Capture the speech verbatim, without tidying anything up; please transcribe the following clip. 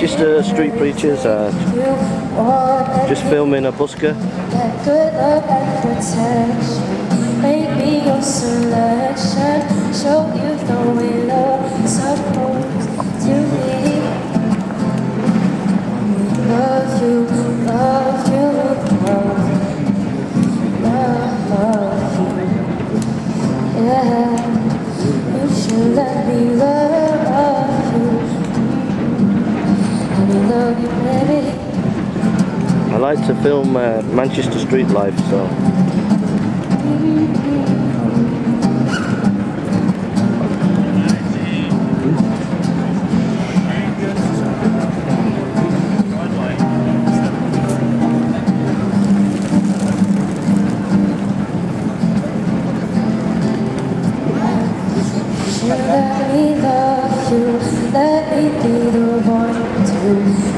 Manchester Street Preachers, uh, just filming a busker. Good luck and protection, maybe your selection, show you the way love's supposed to be. Love you, love you, love you, love you, yeah. You should let me love you. Let me love you, baby. I like to film uh, Manchester street life, so let me love you, let me be the one to